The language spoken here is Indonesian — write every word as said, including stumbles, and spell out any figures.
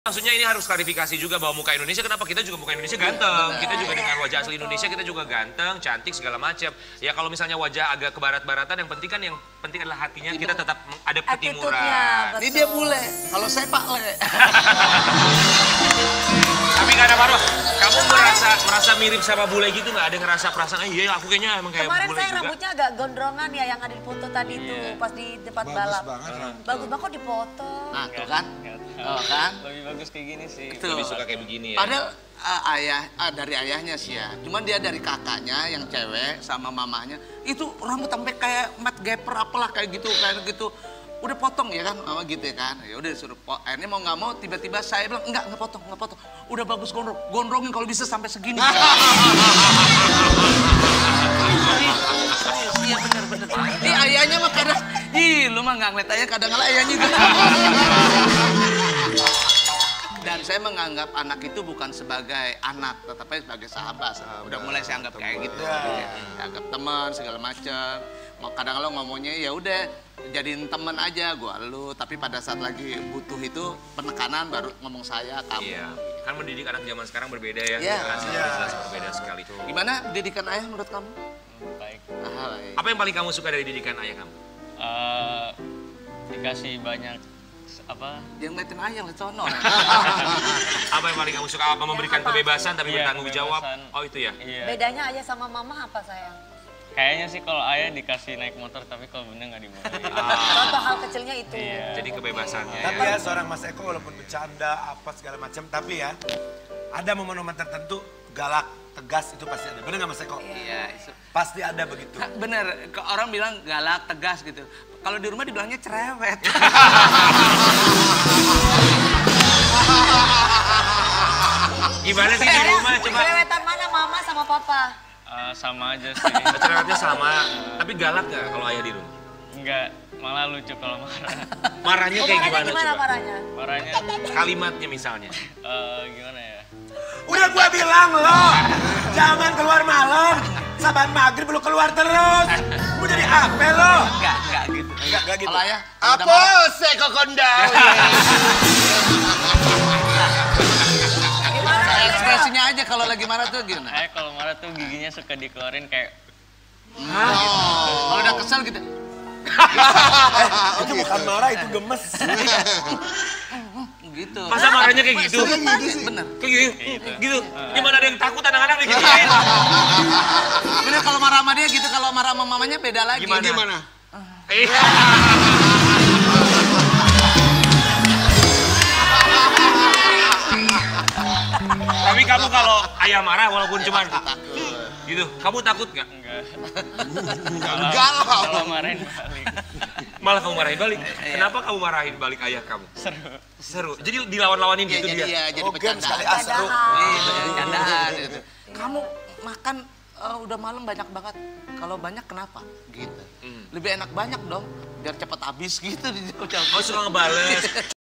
Maksudnya ini harus klarifikasi juga bahwa muka Indonesia, kenapa kita juga muka Indonesia ganteng. Kita juga dengan wajah asli Indonesia, kita juga ganteng, cantik, segala macam. Ya kalau misalnya wajah agak ke barat-baratan, yang penting kan yang penting adalah hatinya kita tetap ada ketimuran. Ini dia bule, kalau saya Pak Le. Tapi gak ada Marwah, kamu merasa merasa mirip sama bule gitu nggak? Ada ngerasa perasaan, eh, iya aku kayaknya emang kayak Kemarin bule saya juga. rambutnya agak gondrongan ya yang ada di foto tadi itu Iya. pas di depan Bagus balap. banget, Bagus rambut. banget kok dipotong. Nah, tuh kan? Oh, kan? Lebih bagus kayak gini sih. Tuh. Lebih suka kayak begini ya. Padahal uh, ayah uh, dari ayahnya sih ya. Cuman dia dari kakaknya yang cewek sama mamanya itu rambut sampai kayak mat gapper apalah kayak gitu kayak gitu. Udah potong ya kan, mama gitu ya kan. Ya udah disuruh potong. Akhirnya mau nggak mau tiba-tiba saya bilang enggak, enggak potong, enggak potong. Udah bagus gondrong. Gondrongin kalau bisa sampai segini. Serius, iya bener-bener. Ih ayahnya mah kadang, ih lu mah nggak ngeliat ayah kadang ngeliat ayahnya juga. Dan saya menganggap anak itu bukan sebagai anak, tetapi sebagai sahabat. Udah mulai saya anggap kayak gitu. Ya. Anggap teman segala macam. Mau kadang lo ngomongnya ya udah jadiin teman aja gua lu, tapi pada saat lagi butuh itu penekanan baru ngomong saya kamu. Iya. Kan mendidik anak zaman sekarang berbeda ya. Iya. Generasi Iya. jelas berbeda sekali. Gimana didikan ayah menurut kamu? Baik. Ah, baik. Apa yang paling kamu suka dari didikan ayah kamu? Eh, dikasih banyak apa? Dia ngeliatin ayah lihat sono. Apa yang paling kamu suka? Apa memberikan apa? kebebasan tapi Iya, bertanggung jawab? kebebasan. Oh itu ya? Iya. Bedanya ayah sama mama apa sayang? Kayaknya sih kalau ayah dikasih naik motor, tapi kalau bunda nggak dibolehin. Contoh hal kecilnya itu. Iya. Jadi kebebasannya Tapi ya. ya seorang Mas Eko walaupun bercanda apa segala macam, tapi ya ada momen-momen tertentu galak, tegas itu pasti ada. Bener nggak Mas Eko? Iya, itu. Pasti ada begitu. Ha, bener, ke orang bilang galak, tegas gitu. Kalau di rumah dibilangnya cerewet. Gimana sih di rumah? Coba. Cerewetan mana mama sama papa? Eh, sama aja sih. Cerewetnya sama, tapi galak nggak kalau ayah di rumah? Enggak, malah lucu kalau marah. Marahnya Oh, kayak marahnya gimana, gimana coba? marahnya? Marahnya Kalimatnya misalnya. eh, gimana ya? Udah gua bilang lo, jangan keluar malam. Saban maghrib lu keluar terus. Lu jadi apa lo? Enggak, enggak gitu. Enggak, enggak gitu. Kalau ayah, Apa sih kok kondang? Gimana? ekspresinya aja kalau lagi marah tuh gimana? Ayah kalau marah tuh giginya suka dikeluarin kayak Kalau udah kesel gitu. Itu bukan marah, itu gemes. Gitu. Masa marahnya kayak gitu? Bener. Kayak gitu? Gitu? Gimana ada yang takut anak-anak digituin? Bener kalau marah sama dia gitu, kalau marah sama mamanya beda lagi. Gimana? Gimana? Iya. Tapi kamu kalau ayah marah walaupun cuman gitu, kamu takut nggak? enggak. Enggak lah. Kalau marahin balik. Malah kamu marahin balik. Kenapa kamu marahin balik ayah kamu? Seru. Seru. Jadi dilawan-lawanin Iya, gitu jadi dia. ya, jadi Oh, game sekali bercandaan. ah, seru. Gitu, jadi candaan gitu. Kamu makan eh, udah malam banyak banget. Kalau banyak kenapa? Gitu. Hmm. Lebih enak banyak dong, biar cepat habis gitu. Oh suka ngebales.